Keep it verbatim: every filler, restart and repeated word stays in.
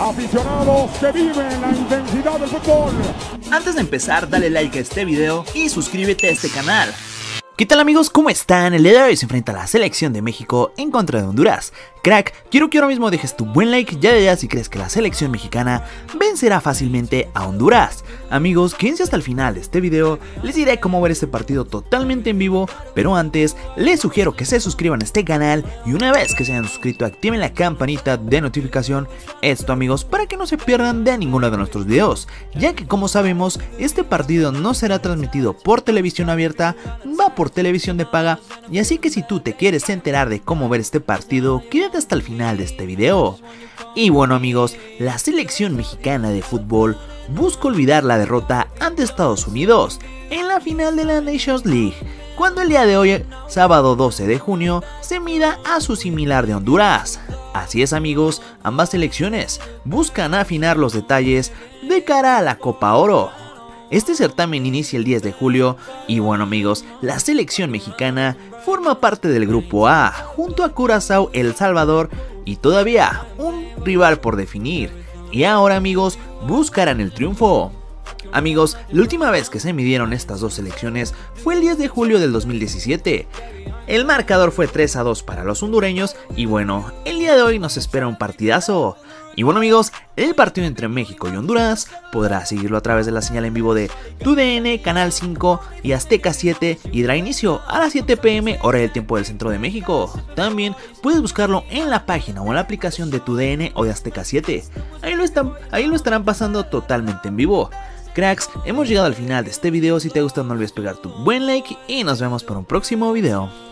Aficionados que viven la intensidad del fútbol. Antes de empezar, dale like a este video y suscríbete a este canal. ¿Qué tal amigos? ¿Cómo están? El día de hoy se enfrenta la selección de México en contra de Honduras. Crack, quiero que ahora mismo dejes tu buen like ya de ya si crees que la selección mexicana vencerá fácilmente a Honduras. Amigos, quédense hasta el final de este video, les diré cómo ver este partido totalmente en vivo, pero antes les sugiero que se suscriban a este canal y una vez que se hayan suscrito activen la campanita de notificación, esto amigos para que no se pierdan de ninguno de nuestros videos, ya que como sabemos este partido no será transmitido por televisión abierta, va por televisión de paga, y así que si tú te quieres enterar de cómo ver este partido, quédate hasta el final de este video. Y bueno amigos, la selección mexicana de fútbol busca olvidar la derrota ante Estados Unidos en la final de la Nations League, cuando el día de hoy, sábado doce de junio, se mida a su similar de Honduras. Así es amigos, ambas selecciones buscan afinar los detalles de cara a la Copa Oro. Este certamen inicia el diez de julio y bueno amigos, la selección mexicana forma parte del grupo A junto a Curazao, El Salvador y todavía un rival por definir. Y ahora amigos, buscarán el triunfo. Amigos, la última vez que se midieron estas dos selecciones fue el diez de julio del dos mil diecisiete. El marcador fue tres a dos para los hondureños y bueno, el día de hoy nos espera un partidazo. Y bueno amigos, el partido entre México y Honduras podrás seguirlo a través de la señal en vivo de TUDN, Canal cinco y Azteca siete y dará inicio a las siete p m hora del tiempo del centro de México. También puedes buscarlo en la página o en la aplicación de TUDN o de Azteca siete, ahí lo, están, ahí lo estarán pasando totalmente en vivo. Cracks, hemos llegado al final de este video, si te gusta no olvides pegar tu buen like y nos vemos para un próximo video.